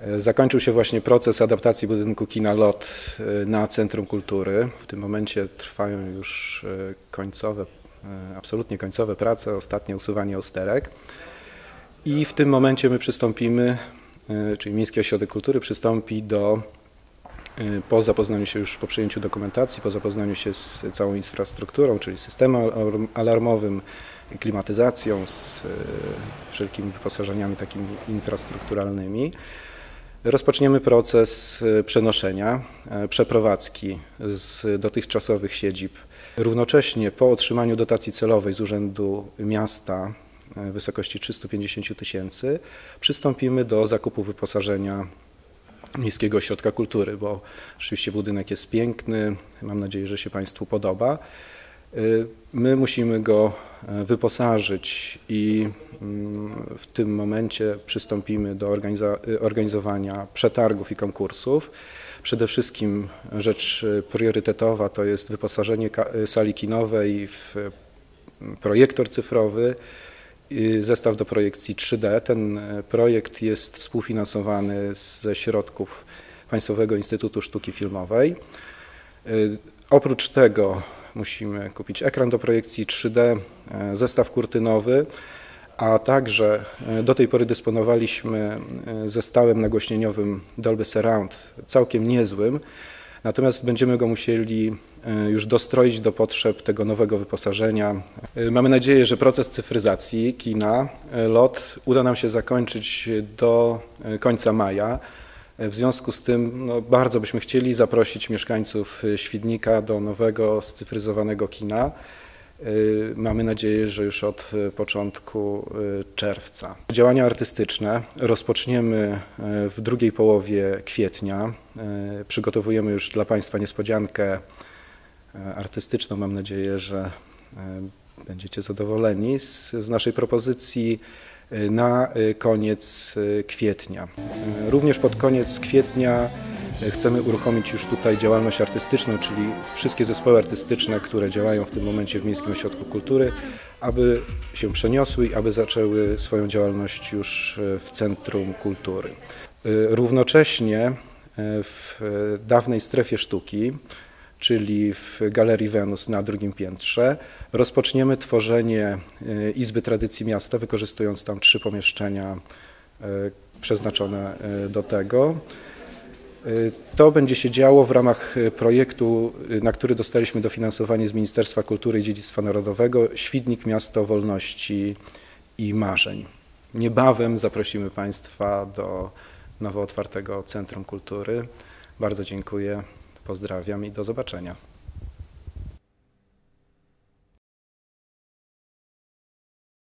Zakończył się właśnie proces adaptacji budynku kina LOT na Centrum Kultury. W tym momencie trwają już absolutnie końcowe prace, ostatnie usuwanie usterek. I w tym momencie my przystąpimy, czyli Miejski Ośrodek Kultury przystąpi po zapoznaniu się już, po przyjęciu dokumentacji, po zapoznaniu się z całą infrastrukturą, czyli systemem alarmowym, klimatyzacją, z wszelkimi wyposażeniami takimi infrastrukturalnymi, rozpoczniemy proces przenoszenia, przeprowadzki z dotychczasowych siedzib. Równocześnie po otrzymaniu dotacji celowej z Urzędu Miasta w wysokości 350 000 przystąpimy do zakupu wyposażenia Miejskiego Ośrodka Kultury, bo oczywiście budynek jest piękny, mam nadzieję, że się Państwu podoba. My musimy go wyposażyć i w tym momencie przystąpimy do organizowania przetargów i konkursów. Przede wszystkim rzecz priorytetowa to jest wyposażenie sali kinowej w projektor cyfrowy, zestaw do projekcji 3D. Ten projekt jest współfinansowany ze środków Państwowego Instytutu Sztuki Filmowej. Oprócz tego musimy kupić ekran do projekcji 3D, zestaw kurtynowy, a także do tej pory dysponowaliśmy zestawem nagłośnieniowym Dolby Surround, całkiem niezłym, natomiast będziemy go musieli już dostroić do potrzeb tego nowego wyposażenia. Mamy nadzieję, że proces cyfryzacji kina LOT uda nam się zakończyć do końca maja. W związku z tym bardzo byśmy chcieli zaprosić mieszkańców Świdnika do nowego, scyfryzowanego kina. Mamy nadzieję, że już od początku czerwca. Działania artystyczne rozpoczniemy w drugiej połowie kwietnia. Przygotowujemy już dla Państwa niespodziankę artystyczną. Mam nadzieję, że będziecie zadowoleni z naszej propozycji na koniec kwietnia. Również pod koniec kwietnia chcemy uruchomić już tutaj działalność artystyczną, czyli wszystkie zespoły artystyczne, które działają w tym momencie w Miejskim Ośrodku Kultury, aby się przeniosły i aby zaczęły swoją działalność już w Centrum Kultury. Równocześnie w dawnej strefie sztuki, czyli w Galerii Wenus na drugim piętrze, rozpoczniemy tworzenie Izby Tradycji Miasta, wykorzystując tam 3 pomieszczenia przeznaczone do tego. To będzie się działo w ramach projektu, na który dostaliśmy dofinansowanie z Ministerstwa Kultury i Dziedzictwa Narodowego Świdnik Miasto Wolności i Marzeń. Niebawem zaprosimy Państwa do nowo otwartego Centrum Kultury. Bardzo dziękuję, pozdrawiam i do zobaczenia.